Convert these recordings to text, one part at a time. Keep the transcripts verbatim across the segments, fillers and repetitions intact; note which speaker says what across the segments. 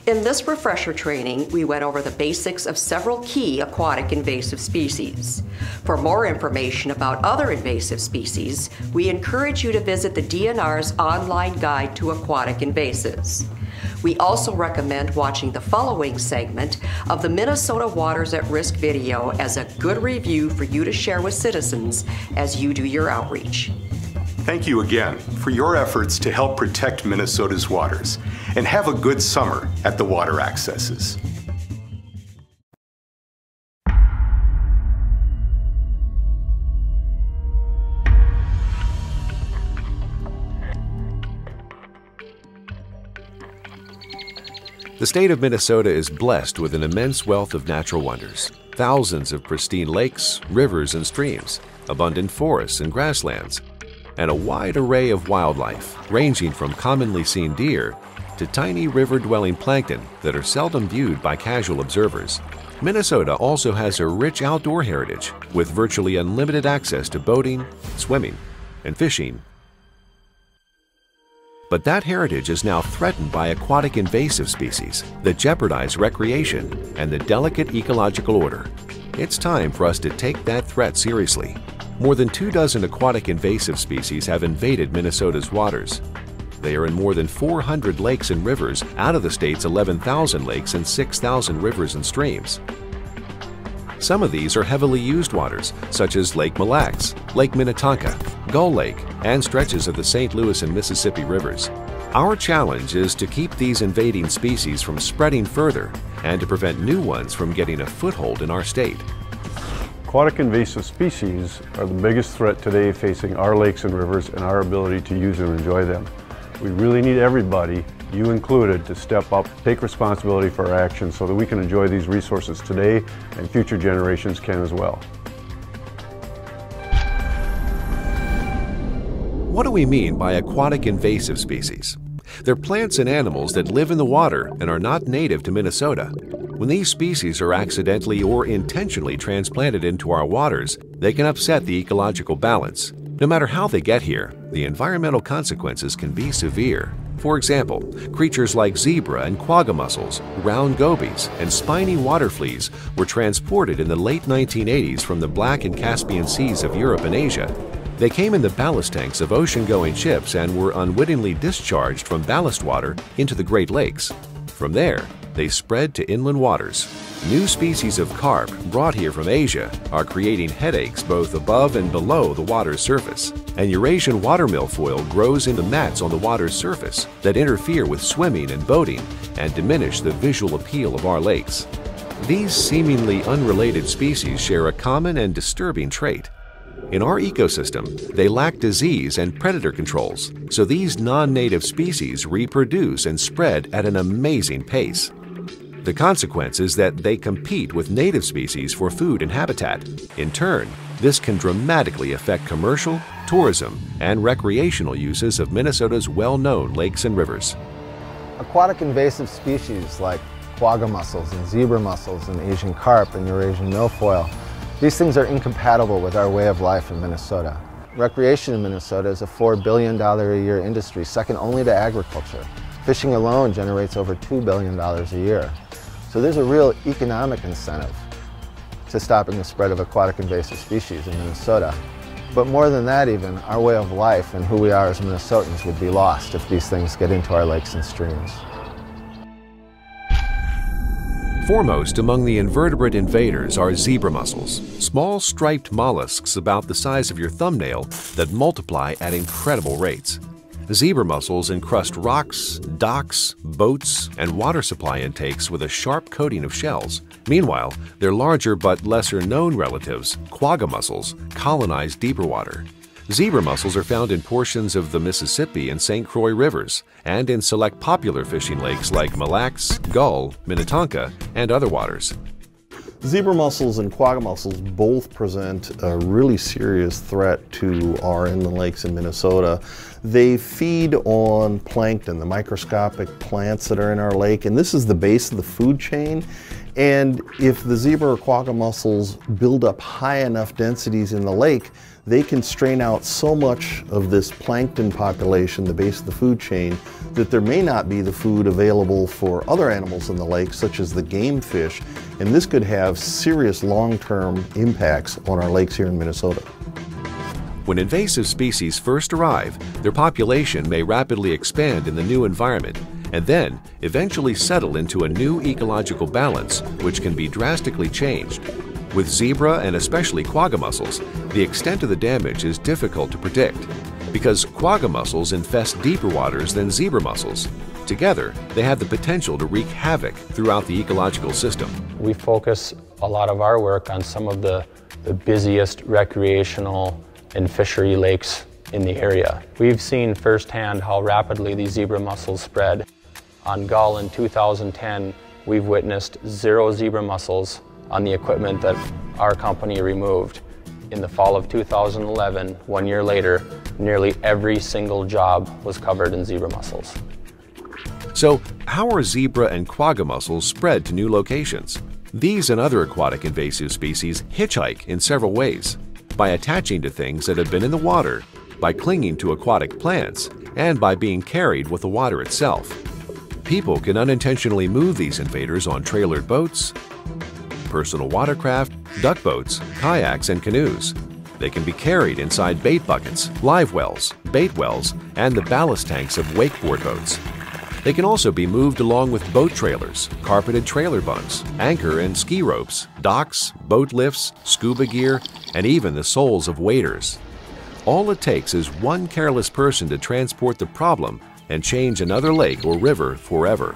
Speaker 1: In this refresher training, we went over the basics of several key aquatic invasive species. For more information about other invasive species, we encourage you to visit the D N R's online guide to aquatic invasives. We also recommend watching the following segment of the Minnesota Waters at Risk video as a good review for you to share with citizens as you do your outreach.
Speaker 2: Thank you again for your efforts to help protect Minnesota's waters, and have a good summer at the water accesses.
Speaker 3: The state of Minnesota is blessed with an immense wealth of natural wonders. Thousands of pristine lakes, rivers, and streams, abundant forests and grasslands, and a wide array of wildlife, ranging from commonly seen deer to tiny river-dwelling plankton that are seldom viewed by casual observers. Minnesota also has a rich outdoor heritage with virtually unlimited access to boating, swimming, and fishing. But that heritage is now threatened by aquatic invasive species that jeopardize recreation and the delicate ecological order. It's time for us to take that threat seriously. More than two dozen aquatic invasive species have invaded Minnesota's waters. They are in more than four hundred lakes and rivers out of the state's eleven thousand lakes and six thousand rivers and streams. Some of these are heavily used waters, such as Lake Mille Lacs, Lake Minnetonka, Gull Lake, and stretches of the Saint Louis and Mississippi rivers. Our challenge is to keep these invading species from spreading further and to prevent new ones from getting a foothold in our state.
Speaker 4: Aquatic invasive species are the biggest threat today facing our lakes and rivers and our ability to use and enjoy them. We really need everybody, you included, to step up, take responsibility for our actions so that we can enjoy these resources today and future generations can as well.
Speaker 3: What do we mean by aquatic invasive species? They're plants and animals that live in the water and are not native to Minnesota. When these species are accidentally or intentionally transplanted into our waters, they can upset the ecological balance. No matter how they get here, the environmental consequences can be severe. For example, creatures like zebra and quagga mussels, round gobies, and spiny water fleas were transported in the late nineteen eighties from the Black and Caspian Seas of Europe and Asia. They came in the ballast tanks of ocean-going ships and were unwittingly discharged from ballast water into the Great Lakes. From there, they spread to inland waters. New species of carp brought here from Asia are creating headaches both above and below the water's surface. And Eurasian water milfoil grows into mats on the water's surface that interfere with swimming and boating and diminish the visual appeal of our lakes. These seemingly unrelated species share a common and disturbing trait. In our ecosystem, they lack disease and predator controls, so these non-native species reproduce and spread at an amazing pace. The consequence is that they compete with native species for food and habitat. In turn, this can dramatically affect commercial, tourism, and recreational uses of Minnesota's well-known lakes and rivers.
Speaker 5: Aquatic invasive species like quagga mussels and zebra mussels and Asian carp and Eurasian milfoil, these things are incompatible with our way of life in Minnesota. Recreation in Minnesota is a four billion dollars a year industry, second only to agriculture. Fishing alone generates over two billion dollars a year. So there's a real economic incentive to stopping the spread of aquatic invasive species in Minnesota. But more than that even, our way of life and who we are as Minnesotans would be lost if these things get into our lakes and streams.
Speaker 3: Foremost among the invertebrate invaders are zebra mussels, small striped mollusks about the size of your thumbnail that multiply at incredible rates. Zebra mussels encrust rocks, docks, boats, and water supply intakes with a sharp coating of shells. Meanwhile, their larger but lesser-known relatives, quagga mussels, colonize deeper water. Zebra mussels are found in portions of the Mississippi and Saint Croix rivers, and in select popular fishing lakes like Mille Lacs, Gull, Minnetonka, and other waters.
Speaker 6: Zebra mussels and quagga mussels both present a really serious threat to our inland lakes in Minnesota. They feed on plankton, the microscopic plants that are in our lake, and this is the base of the food chain. And if the zebra or quagga mussels build up high enough densities in the lake, they can strain out so much of this plankton population, the base of the food chain, that there may not be the food available for other animals in the lake, such as the game fish, and this could have serious long-term impacts on our lakes here in Minnesota.
Speaker 3: When invasive species first arrive, their population may rapidly expand in the new environment and then eventually settle into a new ecological balance, which can be drastically changed. With zebra and especially quagga mussels, the extent of the damage is difficult to predict because quagga mussels infest deeper waters than zebra mussels. Together, they have the potential to wreak havoc throughout the ecological system.
Speaker 7: We focus a lot of our work on some of the, the busiest recreational and fishery lakes in the area. We've seen firsthand how rapidly these zebra mussels spread. On Gull in two thousand ten, we've witnessed zero zebra mussels on the equipment that our company removed. In the fall of two thousand eleven, one year later, nearly every single job was covered in zebra mussels.
Speaker 3: So, how are zebra and quagga mussels spread to new locations? These and other aquatic invasive species hitchhike in several ways: by attaching to things that have been in the water, by clinging to aquatic plants, and by being carried with the water itself. People can unintentionally move these invaders on trailered boats, personal watercraft, duck boats, kayaks, and canoes. They can be carried inside bait buckets, live wells, bait wells, and the ballast tanks of wakeboard boats. They can also be moved along with boat trailers, carpeted trailer bunks, anchor and ski ropes, docks, boat lifts, scuba gear, and even the soles of waders. All it takes is one careless person to transport the problem and change another lake or river forever.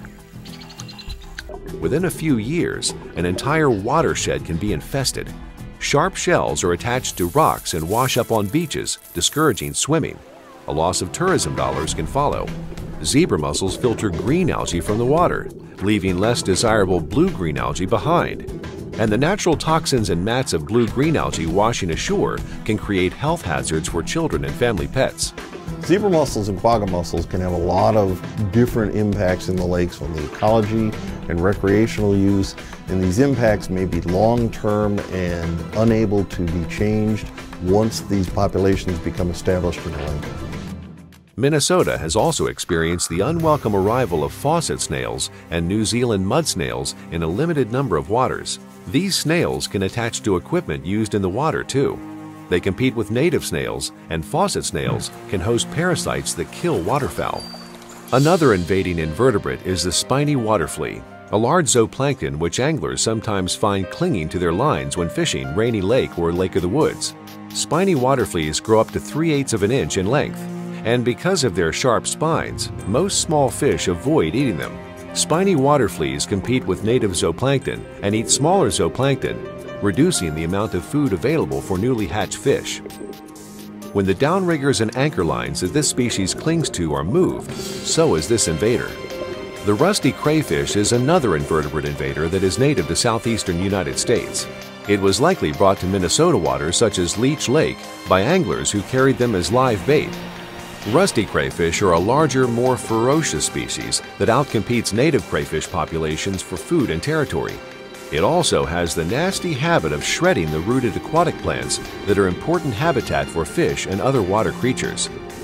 Speaker 3: Within a few years, an entire watershed can be infested. Sharp shells are attached to rocks and wash up on beaches, discouraging swimming. A loss of tourism dollars can follow. Zebra mussels filter green algae from the water, leaving less desirable blue-green algae behind. And the natural toxins and mats of blue-green algae washing ashore can create health hazards for children and family pets.
Speaker 6: Zebra mussels and quagga mussels can have a lot of different impacts in the lakes on the ecology and recreational use, and these impacts may be long-term and unable to be changed once these populations become established in the lake.
Speaker 3: Minnesota has also experienced the unwelcome arrival of faucet snails and New Zealand mud snails in a limited number of waters. These snails can attach to equipment used in the water too. They compete with native snails, and faucet snails can host parasites that kill waterfowl. Another invading invertebrate is the spiny water flea, a large zooplankton which anglers sometimes find clinging to their lines when fishing Rainy Lake or Lake of the Woods. Spiny water fleas grow up to three eighths of an inch in length, and because of their sharp spines, most small fish avoid eating them. Spiny water fleas compete with native zooplankton and eat smaller zooplankton, reducing the amount of food available for newly hatched fish. When the downriggers and anchor lines that this species clings to are moved, so is this invader. The rusty crayfish is another invertebrate invader that is native to southeastern United States. It was likely brought to Minnesota waters such as Leech Lake by anglers who carried them as live bait. Rusty crayfish are a larger, more ferocious species that outcompetes native crayfish populations for food and territory. It also has the nasty habit of shredding the rooted aquatic plants that are important habitat for fish and other water creatures.